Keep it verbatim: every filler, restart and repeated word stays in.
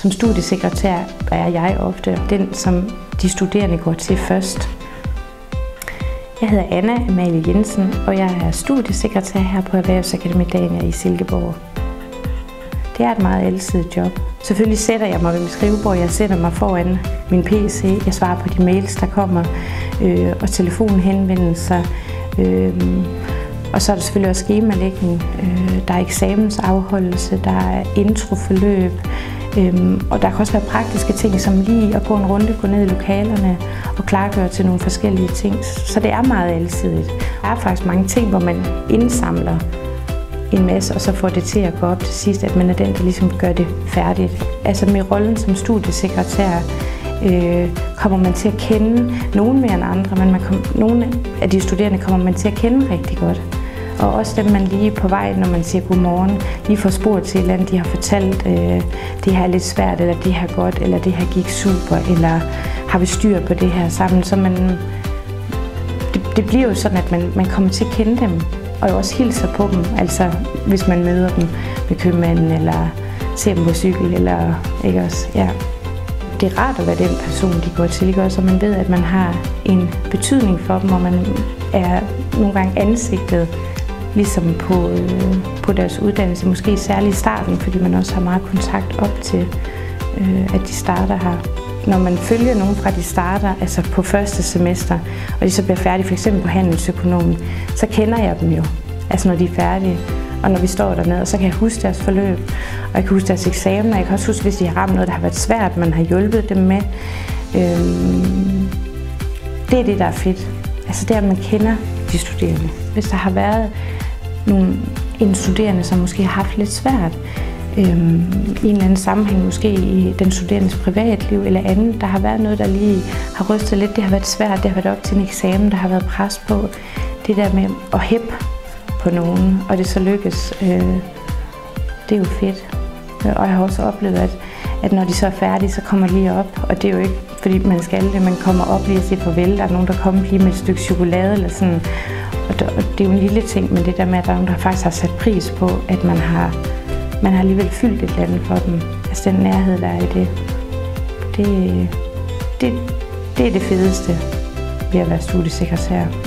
Som studiesekretær er jeg ofte den, som de studerende går til først. Jeg hedder Anna Amalie Jensen, og jeg er studiesekretær her på Erhvervsakademi Dania i Silkeborg. Det er et meget alsidigt job. Selvfølgelig sætter jeg mig ved mit skrivebord, jeg sætter mig foran min P C, jeg svarer på de mails, der kommer, øh, og telefonhenvendelser. Øh, og så er der selvfølgelig også skemalægning, øh, der er eksamensafholdelse, der er introforløb, øh, og der kan også være praktiske ting, som lige at gå en runde, gå ned i lokalerne og klargøre til nogle forskellige ting. Så det er meget alsidigt. Der er faktisk mange ting, hvor man indsamler en masse, og så får det til at gå op til sidst, at man er den, der ligesom gør det færdigt. Altså med rollen som studiesekretær øh, kommer man til at kende nogen mere end andre, men man kom, nogle af de studerende kommer man til at kende rigtig godt. Og også dem, man lige på vej, når man siger godmorgen, lige får spurgt til et eller andet, de har fortalt, øh, det her er lidt svært, eller det her godt, eller det her gik super, eller har vi styr på det her sammen. Så man, det, det bliver jo sådan, at man, man kommer til at kende dem, og også hilser på dem, altså hvis man møder dem ved købmanden, eller ser dem på cykel, eller ikke også, ja. Det er rart at være den person, de går til, ikke også, og man ved, at man har en betydning for dem, og man er nogle gange ansigtet, ligesom på, øh, på deres uddannelse, måske særligt i starten, fordi man også har meget kontakt op til, øh, at de starter her. Når man følger nogen fra de starter, altså på første semester, og de så bliver færdige, for eksempel på handelsøkonomen, så kender jeg dem jo, altså når de er færdige. Og når vi står dernede, så kan jeg huske deres forløb, og jeg kan huske deres eksamener, jeg kan også huske, hvis de har ramt noget, der har været svært, man har hjulpet dem med. Øhm, det er det, der er fedt. Altså det er, at man kender de studerende. Hvis der har været nogle, en studerende, som måske har haft lidt svært, øhm, i en eller anden sammenhæng, måske i den studerendes privatliv eller andet, der har været noget, der lige har rystet lidt, det har været svært, det har været op til en eksamen, der har været pres på. Det der med at hæppe på nogen, og det så lykkes, øh, det er jo fedt. Og jeg har også oplevet, at, at når de så er færdige, så kommer de lige op, og det er jo ikke, fordi man skal det, man kommer op lige og siger farvel, der er nogen, der kommer lige med et stykke chokolade eller sådan, og det, og det er jo en lille ting, men det der med, at der er nogen, der faktisk har sat pris på, at man har, man har alligevel fyldt et eller andet for dem. Altså den nærhed, der er i det, det, det, det er det fedeste ved at være studiesekretær.